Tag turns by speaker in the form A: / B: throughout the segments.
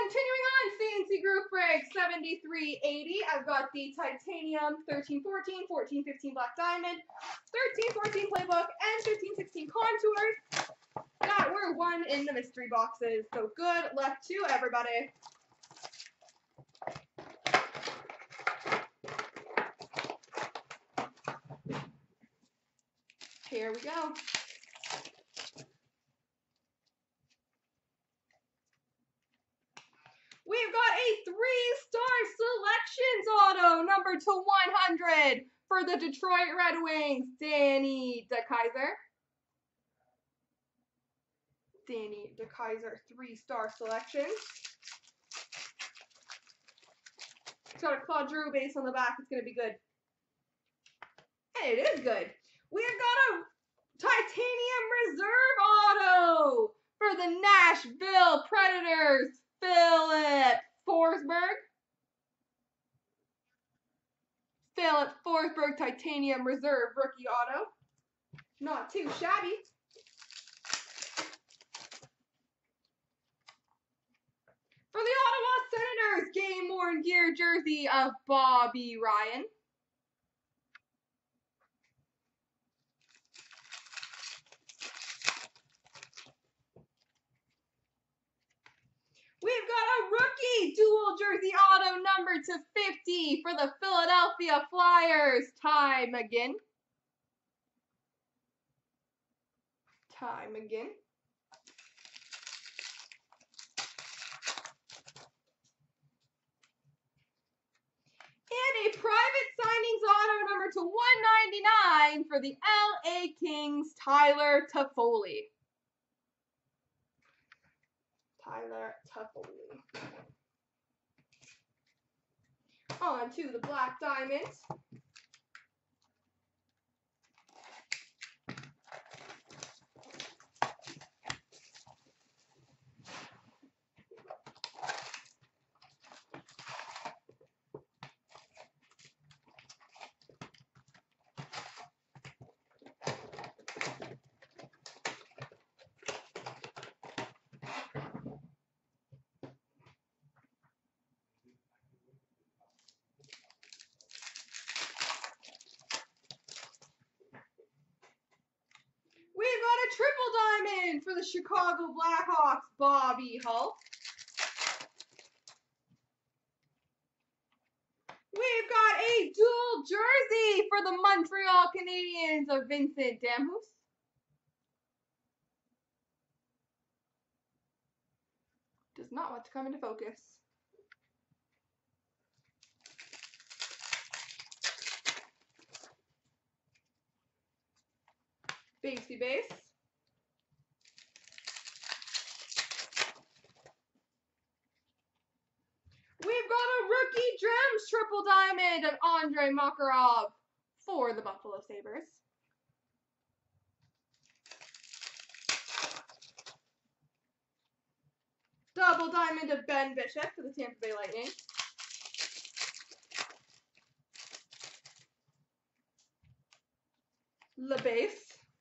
A: Continuing on, CNC Group Break 7380. I've got the Titanium 1314, 1415 Black Diamond, 1314 Playbook, and 1516 Contours that were won in the mystery boxes. So good luck to everybody. Here we go. We've got a 3-star selections auto, number /100 for the Detroit Red Wings, Danny DeKeyser. Danny DeKeyser, 3-star selections. It's got a Claude Giroux base on the back. It's going to be good. And it is good. We've got a Titanium Reserve auto for the Nashville Predators, Filip Forsberg. Filip Forsberg Titanium Reserve rookie auto. Not too shabby. For the Ottawa Senators, game-worn gear jersey of Bobby Ryan. We've got a rookie dual jersey auto number /50 for the Philadelphia Flyers, Ty McGinn. Ty McGinn. And a private signings auto number /199 for the LA Kings, Tyler Toffoli. Tyler Toffoli. On to the Black Diamonds. We've got a triple diamond for the Chicago Blackhawks, Bobby Hull. We've got a dual jersey for the Montreal Canadiens of Vincent Damhus. Does not want to come into focus. Basey base. We've got a rookie gems triple diamond of Andrei Makarov for the Buffalo Sabres. Double diamond of Ben Bishop for the Tampa Bay Lightning. Le base.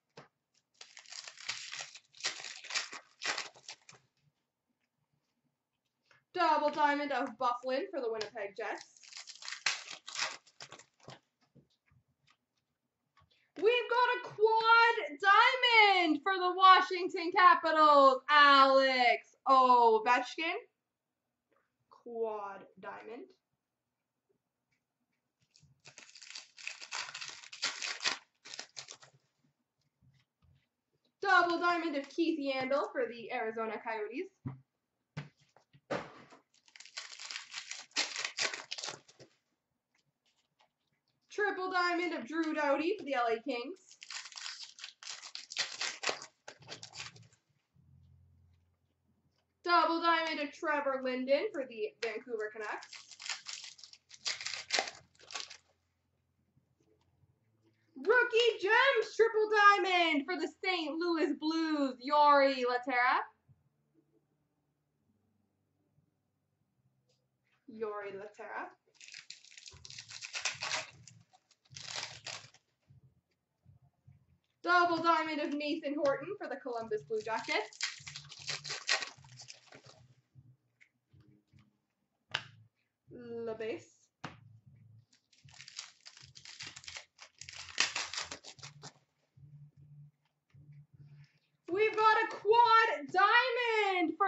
A: Double diamond of Byfuglien for the Winnipeg Jets. We've got a quad diamond for the Washington Capitals, Alex Ovechkin. Quad diamond. Double diamond of Keith Yandle for the Arizona Coyotes. Triple diamond of Drew Doughty for the LA Kings. Double diamond of Trevor Linden for the Vancouver Canucks. Rookie gems triple diamond for the St. Louis Blues, Jori Lehtera. Jori Lehtera. Double diamond of Nathan Horton for the Columbus Blue Jackets.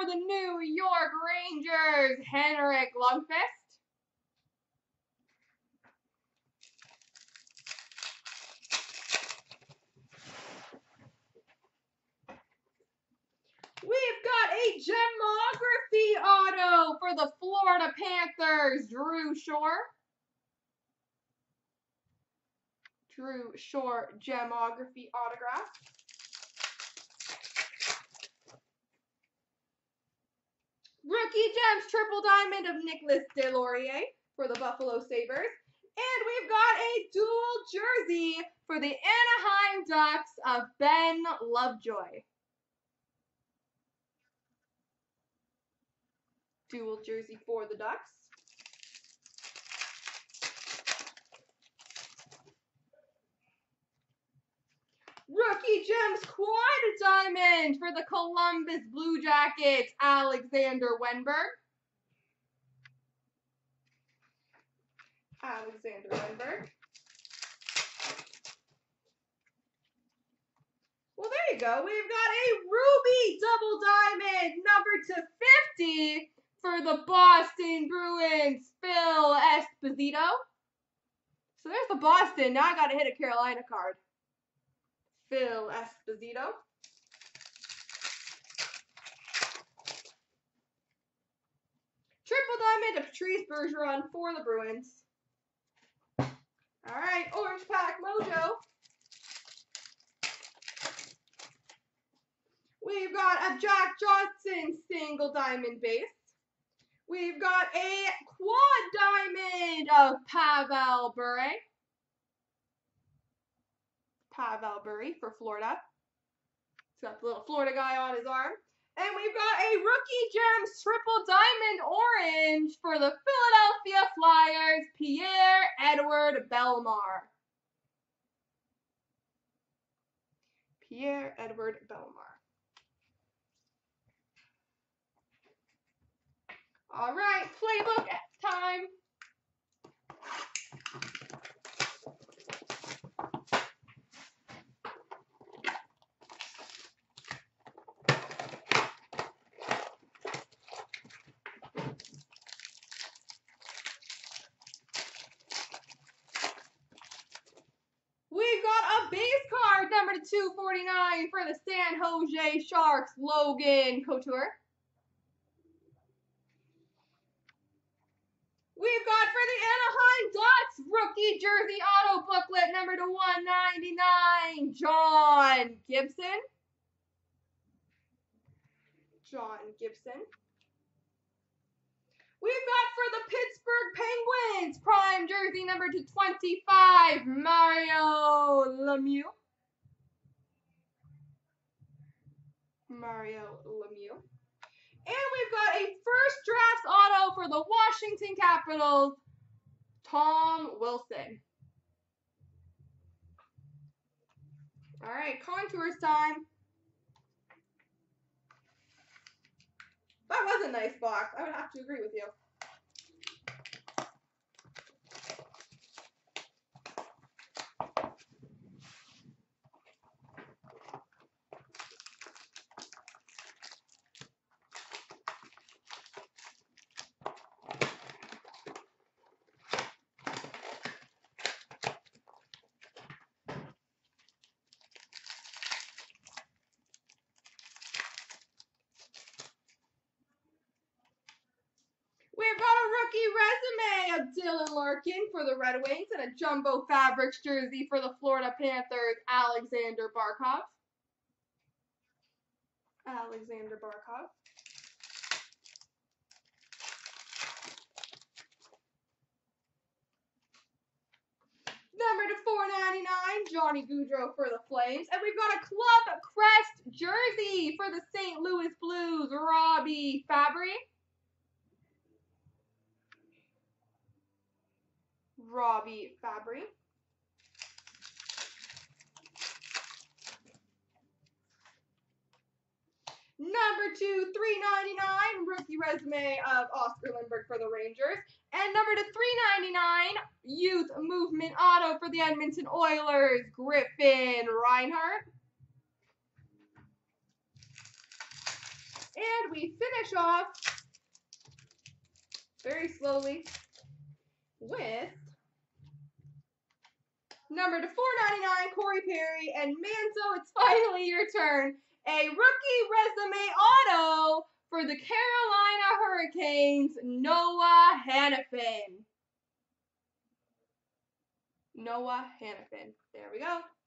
A: for the New York Rangers, Henrik Lundqvist. We've got a Gemography auto for the Florida Panthers, Drew Shore. Drew Shore Gemography autograph. Rookie Gems Triple Diamond of Nicolas Deslauriers for the Buffalo Sabres. And we've got a dual jersey for the Anaheim Ducks of Ben Lovejoy. Dual jersey for the Ducks. Rookie Gems Quad Diamond for the Columbus Blue Jackets, Alexander Wennberg. Alexander Wennberg. Well, there you go. We've got a Ruby Double Diamond, number /50 for the Boston Bruins, Phil Esposito. So there's the Boston. Now I got to hit a Carolina card. Phil Esposito. Triple Diamond of Patrice Bergeron for the Bruins. All right, Orange Pack Mojo. We've got a Jack Johnson single diamond base. We've got a quad diamond of Pavel Bure. Pavel Bure for Florida. He's got the little Florida guy on his arm. And we've got a Rookie Gems Triple Diamond Orange for the Philadelphia Flyers, Pierre-Edouard Bellemare. Pierre-Edouard Bellemare. All right, playbook time. We've got a base card, number /249 for the San Jose Sharks, Logan Couture. We've got for the Anaheim Ducks, rookie jersey auto booklet, number /199, John Gibson. John Gibson. We've got for the Pittsburgh Penguins, prime jersey number /25, Mario Lemieux. Mario Lemieux. And we've got a first draft auto for the Washington Capitals, Tom Wilson. All right, contours time. That was a nice box. I would have to agree with you. We've got a rookie resume of Dylan Larkin for the Red Wings and a Jumbo Fabrics jersey for the Florida Panthers, Alexander Barkov. Alexander Barkov. Number /499, Johnny Gaudreau for the Flames. And we've got a Club Crest jersey for the St. Louis Blues, Robbie Fabry. Robbie Fabry. Number /399, rookie resume of Oscar Lindbergh for the Rangers. And number /399, youth movement auto for the Edmonton Oilers, Griffin Reinhart. And we finish off very slowly with number to 499, Corey Perry. And Manzo, it's finally your turn. A rookie resume auto for the Carolina Hurricanes, Noah Hanifin. Noah Hanifin. There we go.